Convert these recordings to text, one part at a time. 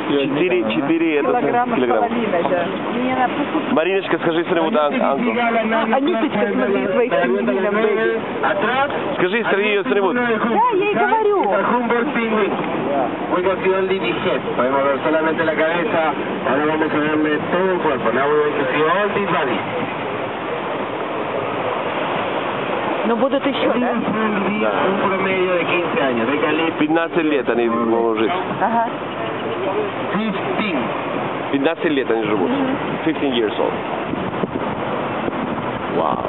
4 килограмма. килограмма. Да. Мариночка, скажи своему Анку. Анюточка, смотри, своих пингвинов. Скажи, ее зовут. Да, я и говорю. We can see only the head. Podemos ver solamente la cabeza. Ahora vamos a verle todo el cuerpo. Now we're going to see all the body. Но будут еще, да? Un promedio de 15 años. De Cali. 15 лет они могут жить. Ага. 15. 15 лет они живут. 15 years old. Вау.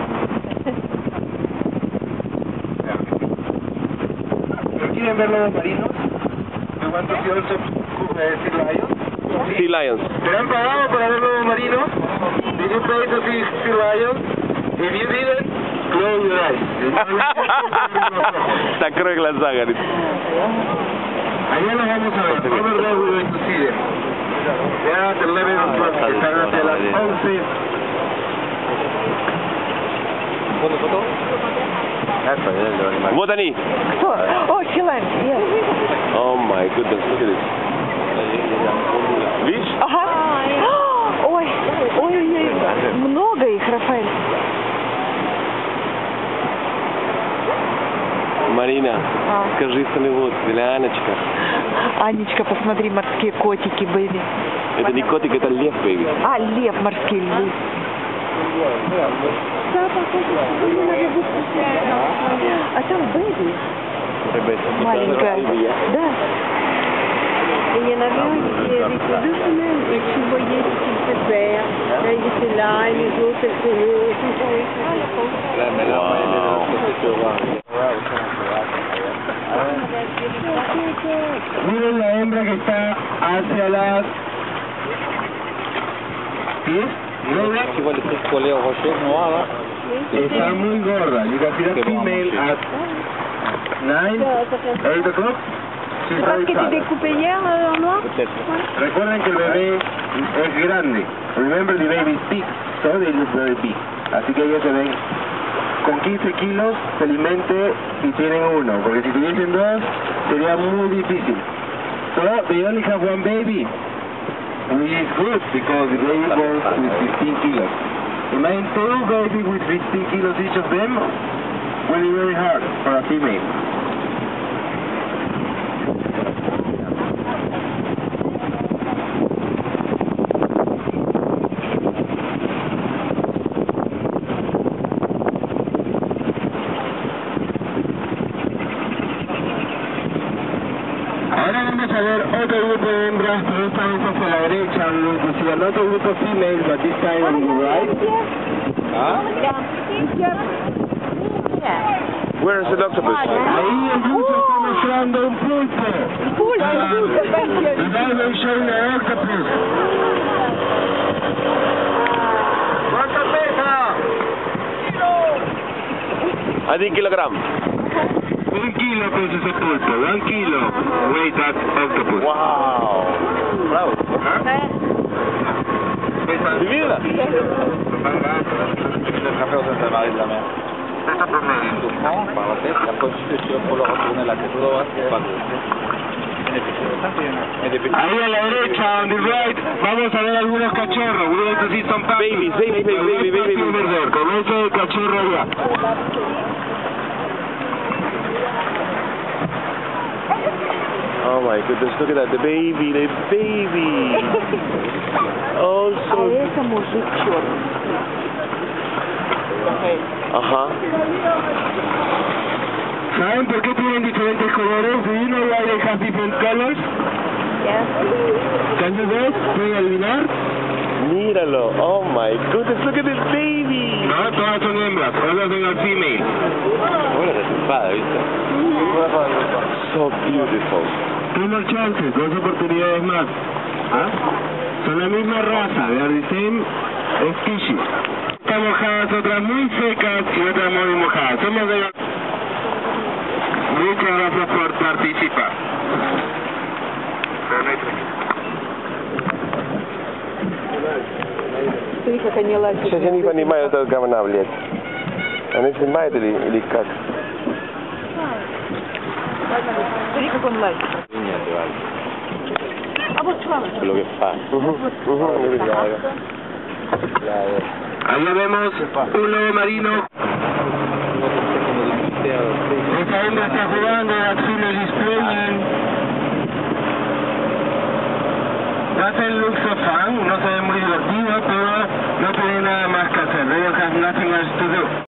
¿Quieren ver los marinos? ¿De cuántos also sea lions? Sea lions. ¿Te han pagado para ver los marinos? Did you pay to see sea lions? If you didn't, close your eyes. Закрой глаза, говорит. Allá los vamos a ver. Over there we're going to see them. They are at 11 o'clock. Están hacia las 11. Вот они. Кто? О, Силань. Oh my goodness, look at this. Видишь? Ага. Ой, ой, много их, Рафаэль. Марина, скажи что-нибудь, Анечка. Анечка, посмотри, морские котики, бэйби. Это не котик, это лев, бэйби. А, лев, морские львы. А там бэйби. Маленькая. Да. Et il y en avait un qui avait fait 2 semaines et tu voyais ce qu'il fait faire. Là, il était là et les autres, elles tenaient. Miren la hembra que está hacia las 10, 9. Está muy gorda. You can see the female at 9, 8 o'clock. C'est pas ce qui était découpé hier en noir? Recuerden que el bebé es grande. Remember the baby is big, so they look very big. Así que ellos se ven con 15 kilos, se alimente y tienen uno. Porque si tuviesen dos, sería muy difícil. So they only have one baby, which is good because the baby goes with 15 kilos. Imagine 2 babies with 15 kilos each of them will be very hard for a female. Ahora vamos a ver otro grupo de hembras, pero esta vez hacia la derecha. We see another group of females, but this time on the right. Where is the octopus? Ahí el grupo está mostrando un pulpo. And now they're showing an octopus. ¿Cuánto pesa? 1 kilogram. 1 kilo pesa ese pulpo. 1 kilo. Wait, that octopus. Wow. Bravo. Divina. Ahí a la derecha, on the right, vamos a ver algunos cachorros. We're going to see some Baby. Con ese cachorro allá. Oh my goodness, look at that, the baby. Oh, so... А это мужик черный. Ajá. ¿Saben por qué tienen diferentes colores? Do you know why they have different colors? Yes. Can you guess? ¿Pueden adivinar? Míralo. Oh my goodness, look at this baby. No, todas son hembras. Todas son al female. So beautiful. 2 more chances, 2 oportunidades más. ¿Ah? Son la misma raza, they are the same species. Están mojadas, otras muy secas y otras muy mojadas. Somos de... Muchas gracias por participar. Смотри, как они лазят. Сейчас я не понимаю этого говна, блядь. Она снимает или как? Смотри, как он лазит. Quello che fa. Allá vemos un lobo marino. Esta hembra está jugando, las females is playing. Doesn't look so fun, no se ve muy divertido, pero no tiene nada más que hacer. They don't have nothing else to do.